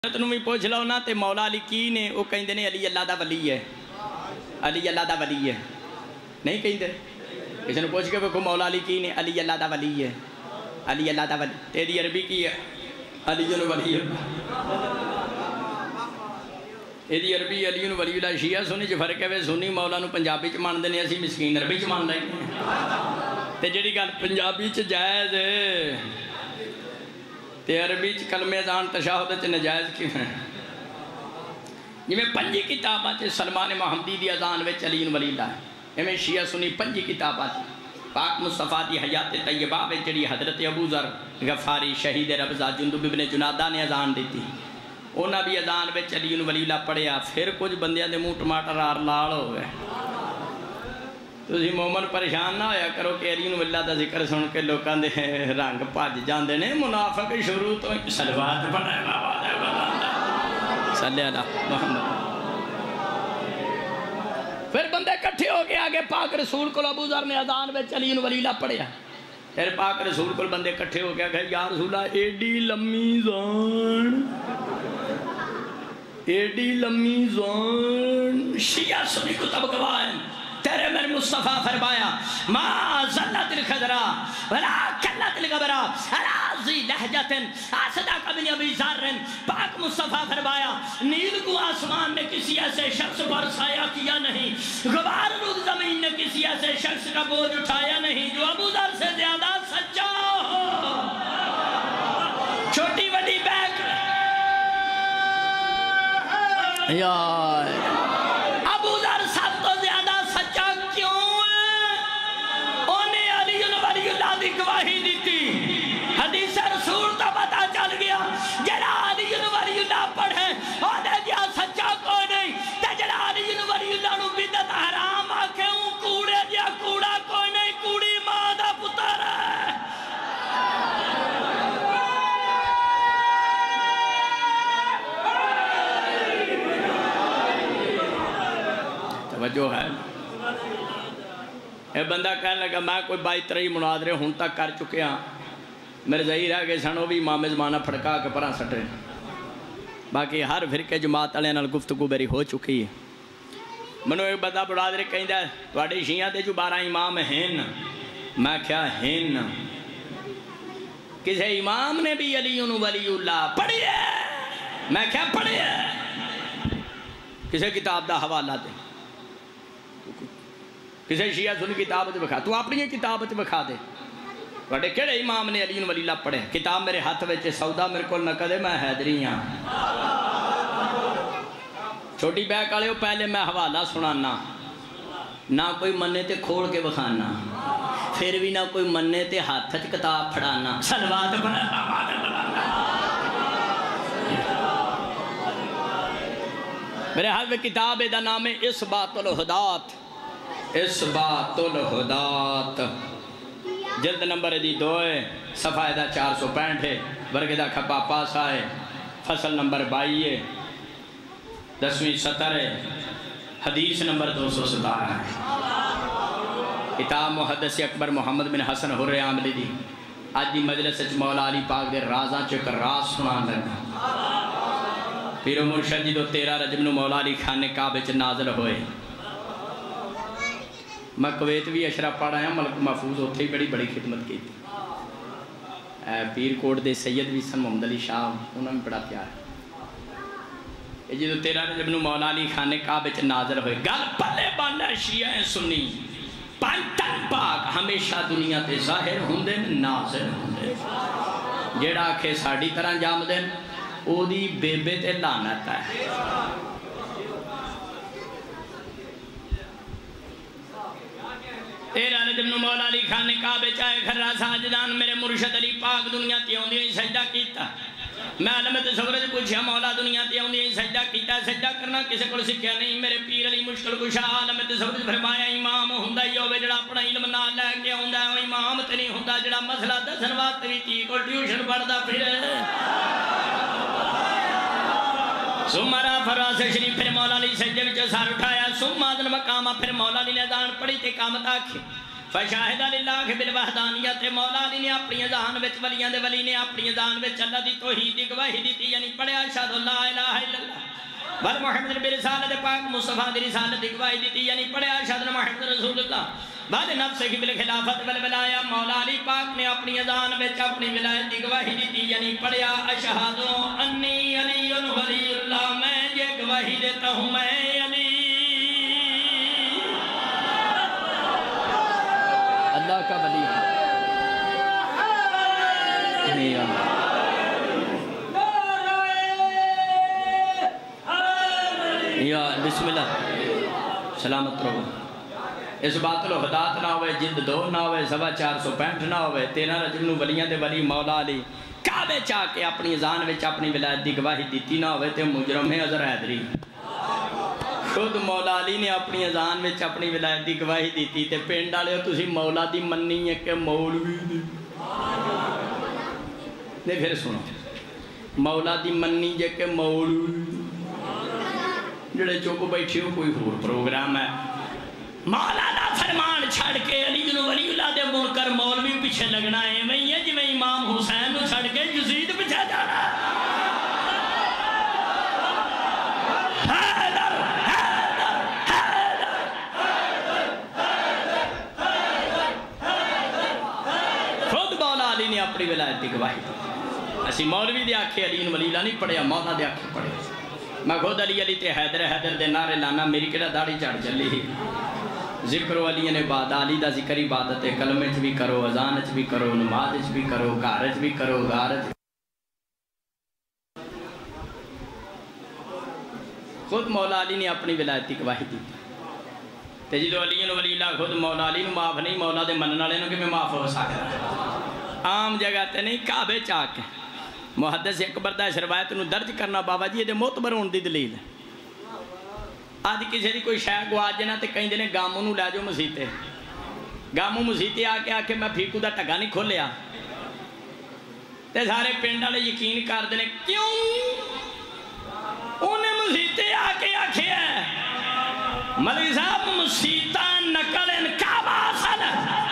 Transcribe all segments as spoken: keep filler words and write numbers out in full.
تنوں بھی پوچھ لو نا تے مولا علی کی نے وہ کہیں نے علی اللہ دا ولی ہے علی اللہ دا ولی ہے نہیں کہیں دے کسی نے پوچھ کے وہ مولا علی کی نے علی اللہ دا ولی ہے علی اللہ دا ولی تیری عربی کی ہے علی ولی یہ عربی علی ولی اللہ شیعہ سنی چ فرق ہے سنی مولا نو پنجابی چ مان دے اسی مسکین عربی چ مان لیں تے جڑی گل پنجابی چ جائز ہے تے عربی چ کلمہ اذان تشہد چ ناجائز کیوں ہے جویں پنجی کتاباں چ سلمان محمدی دی اذان وچ علی ولی اللہ ہے ایویں شیعہ سنی پنجی کتاباں چ پاک مصطفیٰ دی حیات طیبہ وچ جڑی حضرت ابو ذر غفاری شہید ربضہ جندب ابن جنادہ نے اذان دیتی انہاں بھی اذان وچ علی ولی اللہ پڑھیا پھر کچھ بندیاں دے منہ ٹماٹر آر لال ہو گئے تسی مومن پریشان نہ ہویا کرو کہ علی ولی اللہ دا ذکر سن کے لوکاں دے رنگ بھج جاندے نے منافق شروع تو صلوات پڑھے بابا دے صلی اللہ محمد پھر بندے کٹھے ہو کے آگے پاک رسول کو ابو ذر نے اذان وچ علی ولی اللہ پڑھیا پھر پاک رسول کو بندے کٹھے ہو کے آگے یا رسول اللہ ایڈی لمی زان ایڈی لمی زان شیعہ سنی کتب گواہن تیرے میرے مصطفیٰ فرمایا ما زلت الخضرا ولا کلت الغبرا راضی لہجت آسدہ کبن ابی ذر پاک مصطفیٰ فرمایا نیل کو آسمان نے کسی ایسے شخص پر سایہ کیا نہیں غبار رود زمین نے کسی ایسے شخص کا بوجھ اٹھایا نہیں جو ابو ذر سے زیادہ سچا ہو چھوٹی وڈی بیک یا ابو ذر سب تو زیادہ سچا کیوں ہے انہیں علی ولی اللہ دی گواہی دیتی حدیث رسول تو پتا چل گیا جڑا علی ولی اللہ پڑھے انہیں جہاں سچا کوئی نہیں تے جڑا علی ولی اللہ نو بدعت حرام آکھے ہوں کوڑے جہاں کوڑا کوئی نہیں کوڑی ماں دا پتر ہے توجہ ہے اے بندہ کہنے لگا میں کوئی بائی ترہی مناظرے ہون تک کر چکے ہاں میرے ظہیر ہے کہ سنو بھی امام زمانہ پھڑکا کے پران سٹے باقی ہر فرقے جماعت علیہ نال گفتگو میری ہو چکی ہے منو ایک بندہ مناظرے کہیں دے تواڈے شیعہ دے جو بارہ امام ہیں میں کیا ہیں کسے امام نے بھی علی ولی اللہ پڑھی ہے میں کیا پڑھی ہے کسے کتاب دا حوالہ دے کسے شیعہ سن کتاب تے بکھا تو اپنی کتاب تے بکھا دے وڈے کیڑے امام نے علی ولی اللہ پڑھے کتاب میرے ہاتھ وچ سودا میرے کول نہ کدے میں حیدری ہاں چھوٹی بیک والے پہلے میں حوالہ سنانا نہ کوئی منے تے کھوڑ کے بکھانا پھر بھی نہ کوئی منے تے ہاتھ وچ کتاب پھڑانا صلوات میرے ہاتھ میں کتاب دا نام ہے اثبات الہدات اثبات الہدات جلد نمبر دی دو ہے صفحہ دا چار سو پینٹ ہے ورگے دا کھپا پاسا ہے فصل نمبر بائی ہے دسویں ستر ہے حدیث نمبر دو سو ستارہ ہے کتاب محدث اکبر محمد بن حسن حر عاملی دی آج دی مجلس مولا علی پاک دے رازاں چکر راز سنان لگا پیر و مرشد جی دو تیرہ رجب نو مولا علی خان کعبے چ نازل ہوئے میں کویت بھی اشرف پڑھ آیا ملک محفوظ ہوتے ہی بڑی بڑی خدمت کی تھی پیر کوٹ دے سید بھی سن محمد علی شاہ انہوں نے بڑا پیار ہے یہ جو تیرہ رجب نو مولا علی خان کعبے چ نازل ہوئے گل پلے باندھا شیعہ سنی پانتن پاک ہمیشہ دنیا تے ظاہر ہوندے ناظر ہوندے جیڑا آکھے ساڑی طرح جام دیں او دی بے بے تے لعنت ہے تیرہ رجب نو مولا علی خان نے کعبے چاہے گھر ساجدان میرے مرشد علی پاک دنیا تے ہوندی ہوئی سجدہ کیتا میں علم تصور سے پوچھا مولا دنیا تے ہوندی ہوئی سجدہ کیتا سجدہ کرنا کسے کو سکھیا نہیں میرے پیر علی مشکل کشا علم تصور سے فرمایا امام ہوندا ہی ہوے جڑا اپنا علم نہ لے کے ہوندا ہے امام تے نہیں ہوندا جڑا مسئلہ دسن واسطے وی تی کو ٹیوشن پڑھدا پھرے سمرا فراز شریف پھر مولا علی سجدے وچ سر اٹھایا ثم اذن مقامہ پھر مولا علی نے اذان پڑھی تے اقامت آکھی فشاہد للہ بالوحدانیت مولا علی نے اپنی اذان وچ ولیاں دے ولی نے اپنی اذان وچ اللہ دی توحید دی گواہی دیتی یعنی پڑھیا اشہد لا الہ الا اللہ بل محمد برسالت پاک مصطفیٰ دی رسالت دی گواہی دیتی یعنی پڑھیا اشہد محمد رسول اللہ بعد نفس کی بالخلافت والولایا مولا علی پاک نے اپنی اذان وچ اپنی ولایت دی گواہی دیتی یعنی پڑھیا اشہد انی علی ولی اللہ میں یہ گواہی دیتا ہوں میں علی اللہ کا ولی ہے یا بسم اللہ سلامت رہو اس بات لو حدات نہ ہوئے جد دو نہ ہوئے سوا چار سو پینٹ نہ ہوئے تیرہ رجب نو ولیاں دے ولی مولا علی کعبے چاہ کے اپنی اذان وچ اپنی ولایت دی گواہی دیتی نہ ہوئے تے مجرم ہے عذر حیدری خود مولا علی نے اپنی اذان وچ اپنی ولایت دی گواہی دیتی تے پنڈ والے تسی مولا دی مننی ہے کہ مولوی دی نہیں پھر سنو مولا دی مننی ہے کہ مولوی جڑے چوک بیٹھے ہو کوئی اور پروگرام ہے مولا دا فرمان چھڑ کے علی بن ولی اللہ دے منکر مولوی پیچھے لگنا ہے میں یہ جی میں امام حسین نو چھڑ کے یزید پیچھے جانا حیدر حیدر حیدر خود مولا علی نے اپنی ولایت دی گواہی دی اسی مولوی دے آکھے علی بن ولی اللہ نہیں پڑھیا مولا دے آکھے پڑھے میں خود علی علی تے حیدر حیدر دے نعرے لانا میری کڑا داڑھی چڑھ چلی ہی ذکر علی نے بعد علی دا ذکر عبادت کلمے چ بھی کرو اذان چ بھی کرو نماز چ بھی کرو گھر چ بھی کرو غار چ خود مولا علی نے اپنی ولایت کی گواہی دی تے جدو علی ولی اللہ خود مولا علی نو معاف نہیں مولا دے منن والے نو کہ میں معاف ہو سکدا عام جگہ تے نہیں کعبے چ آ کے محدث اکبر دا اس روایت نو درج کرنا بابا جی دے معتبر ہون دی دلیل ہے آدھی کسی دی کوئی شے گوا جنا تے کہیں دینے گاموں نو لے جو مسیتے گاموں مسیتے آ کے آ کے میں پھیکو دا ٹگا نہیں کھولیا تے سارے پنڈ والے یقین کر دینے کیوں انہیں مسیتے آ کے آکھے ہے ملک صاحب مسیتہ نقل انکعبہ اصل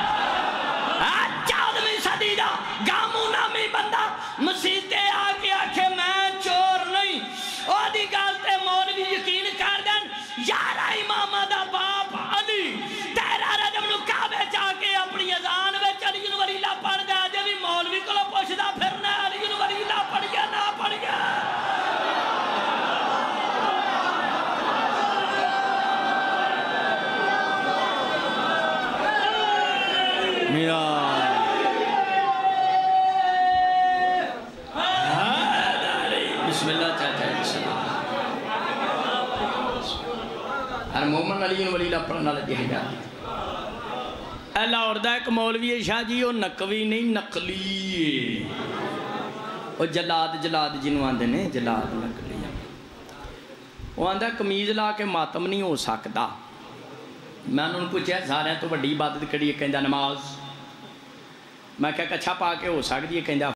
چودھویں صدی دا گاموں نامی بندہ مسیتے آ کے آکھے میں چور نہیں اور دی گالتے مولوی یقین کر دیں یارہ امام دا باپ علی تیرہ رجب نو کعبے جا کے اپنی اذان میں علی بن ولی اللہ پڑھ دے آجے بھی مولوی کو پوچھدا پھرنا علی بن ولی اللہ پڑھ گیا نہ پڑھ گیا میرا بسم اللہ چاہتا ہے بسم اللہ ہر مومن علی بن ولی اللہ پڑھنا لگے ہیں جاتی اللہ اردہ ایک مولوی شاہ جی وہ نقوی نہیں نقلی وہ جلاد جلاد جنہوں آندے نے جلاد نقلی وہ آندہ کمیز لا کے ماتم نہیں ہو سکتا میں انہوں نے پوچھا سارے تو بڑی عبادت کری ہے کہندہ نماز میں کہا کچھا پا کے ہو سکتی ہے کہندہ